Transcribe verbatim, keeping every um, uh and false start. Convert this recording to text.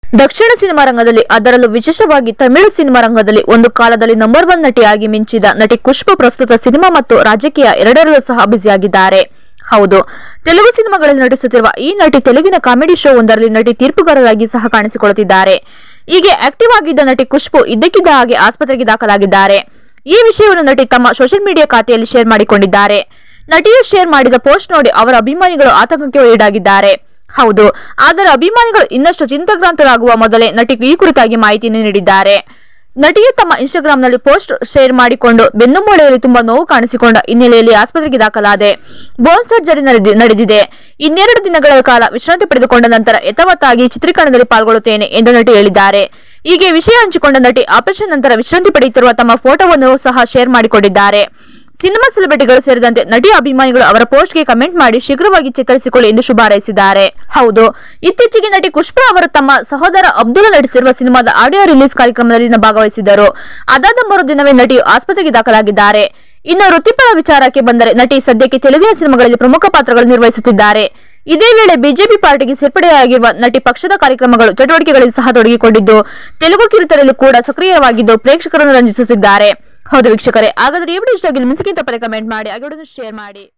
ದಕ್ಷಿಣ cinema ರಂಗದಲ್ಲಿ ಅದರಲ್ಲೂ ವಿಶೇಷವಾಗಿ ತಮಿಳು ಸಿನಿಮಾ ರಂಗದಲ್ಲಿ ಒಂದು ಕಾಲದಲ್ಲಿ ನಂಬರ್ ಒನ್ ನಟಿಯಾಗಿ ಮಿಂಚಿದ ನಟಿ ಖುಷ್ಬು ಪ್ರಸ್ತುತ ಸಿನಿಮಾ ಮತ್ತು ರಾಜಕೀಯ ಎರಡರಲ್ಲೂ ಸಹ ಬ್ಯುಸಿಯಾಗಿದ್ದಾರೆ. ಹೌದು, ತೆಲುಗು ಸಿನಿಮಾಗಳಲ್ಲಿ ನಟಿಸುತ್ತಿರುವ ಈ ನಟಿ ತೆಲುಗಿನ ಕಾಮಿಡಿ ಶೋ ಒಂದರಲ್ಲಿ ನಟಿ ತೀರ್ಪುಗಾರರಾಗಿ ಸಹ ಕಾಣಿಸಿಕೊಳ್ಳುತ್ತಿದ್ದಾರೆ. ಹೀಗೆ ಆಕ್ಟಿವ್ ಆಗಿದ್ದ ನಟಿ ಖುಷ್ಬು ಇದ್ದಕ್ಕಿದ್ದ ಹಾಗೆ ಆಸ್ಪತ್ರೆಗೆ ದಾಖಲಾಗಿದ್ದಾರೆ. ಈ ವಿಷಯವನ್ನು ನಟಿ ತಮ್ಮ ಸೋಷಿಯಲ್ ಮೀಡಿಯಾ ಖಾತೆಯಲ್ಲಿ ಶೇರ್ ಮಾಡಿಕೊಂಡಿದ್ದಾರೆ. ನಟಿಯು ಶೇರ್ ಮಾಡಿದ ಪೋಸ್ಟ್ ನೋಡಿ ಅವರ ಅಭಿಮಾನಿಗಳು ಆತಂಕಕ್ಕೆ ಈಡಾಗಿದ್ದಾರೆ. ಹೌದು, ಆದರೆ ಅಭಿಮಾನಿಗಳು ಇನ್ನಷ್ಟು ಚಿಂತಾಕ್ರಾಂತರಾಗುವ ಮೊದಲೇ ನಟಿ ಈ ಕುರಿತಾಗಿ ಮಾಹಿತಿಯನ್ನು ನೀಡಿದ್ದಾರೆ. ನಟಿಯು ತಮ್ಮ ಇನ್ಸ್ಟಾಗ್ರಾಂನಲ್ಲಿ ಪೋಸ್ಟ್ ಶೇರ್ ಮಾಡಿಕೊಂಡು ಬೆನ್ನು ಮೂಳೆಯಲ್ಲಿ ತುಂಬಾ ನೋವು ಕಾಣಿಸಿಕೊಂಡ ಹಿನ್ನೆಲೆಯಲ್ಲಿ ಆಸ್ಪತ್ರೆಗೆ ದಾಖಲಾದೆ. ಬೋನ್ ಸರ್ಜರಿ ನಡೆದಿದೆ. ಇನ್ನೆರಡು ದಿನಗಳ ಕಾಲ ವಿಶ್ರಾಂತಿ ಪಡೆದುಕೊಂಡ ನಂತರ ಯಥಾವತ್ತಾಗಿ ಚಿತ್ರೀಕರಣದಲ್ಲಿ ಪಾಲ್ಗೊಳ್ಳುತ್ತೇನೆ ಎಂದು ನಟಿ ಹೇಳಿದ್ದಾರೆ. ಹೀಗೆ ವಿಷಯ ಹಂಚಿಕೊಂಡ ನಟಿ ಆಪರೇಷನ್ ನಂತರ ವಿಶ್ರಾಂತಿ ಪಡೆಯುತ್ತಿರುವ ತಮ್ಮ ಫೋಟೋವನ್ನು ಸಹ ಶೇರ್ ಮಾಡಿಕೊಂಡಿದ್ದಾರೆ. ಸಿನಿಮಾ ಸೆಲೆಬ್ರಿಟಿಗಳು ಸೇರಿದಂತೆ ನಟಿಯ ಅಭಿಮಾನಿಗಳು ಅವರ ಪೋಸ್ಟ್ಗೆ ಕಮೆಂಟ್ ಮಾಡಿ ಶೀಘ್ರವಾಗಿ ಚೇತರಿಸಿಕೊಳ್ಳಿ ಎಂದು ಶುಭ ಹಾರೈಸಿದ್ದಾರೆ. ಹೌದು, ಇತ್ತೀಚೆಗೆ ನಟಿ ಖುಷ್ಬು ಅವರು ತಮ್ಮ ಸಹೋದರ ಅಬ್ದುಲ್ಲಾ ನಟಿಸಿರುವ ಸಿನಿಮಾದ ಆಡಿಯೋ ರಿಲೀಸ್ ಕಾರ್ಯಕ್ರಮದಲ್ಲಿ ಭಾಗವಹಿಸಿದ್ದರು. ಅದಾದ ಮರುದಿನವೇ ನಟಿಯು ಆಸ್ಪತ್ರೆಗೆ ದಾಖಲಾಗಿದ್ದಾರೆ. ಇನ್ನು ವೃತ್ತಿಪರ ವಿಚಾರಕ್ಕೆ ಬಂದರೆ ನಟಿ ಸದ್ಯಕ್ಕೆ ತೆಲುಗಿನ ಸಿನಿಮಾಗಳಲ್ಲಿ ಪ್ರಮುಖ ಪಾತ್ರಗಳು ನಿರ್ವಹಿಸುತ್ತಿದ್ದಾರೆ. ಇದೇ ವೇಳೆ ಬಿಜೆಪಿ ಪಾರ್ಟಿಗೆ ಸೇರ್ಪಡೆಯಾಗಿರುವ ನಟಿ ಪಕ್ಷದ ಕಾರ್ಯಕ್ರಮಗಳು ಚಟುವಟಿಕೆಗಳಲ್ಲಿ ಸಹ ತೊಡಗಿಕೊಂಡಿದ್ದು ತೆಲುಗು ಕಿರುತೆರೆಯಲ್ಲೂ ಕೂಡ ಸಕ್ರಿಯವಾಗಿದ್ದು ಪ್ರೇಕ್ಷಕರನ್ನು ರಂಜಿಸುತ್ತಿದ್ದಾರೆ. ಹೌದು ವೀಕ್ಷಕರೇ, ಹಾಗಾದ್ರೆ ಈ ವಿಡಿಯೋ ಇಷ್ಟ ಆಗಿಲ್ಲ ಮಿಂಚಕ್ಕಿಂತ ಪದೇ ಕಮೆಂಟ್ ಮಾಡಿ, ಹಾಗೆ ಶೇರ್ ಮಾಡಿ.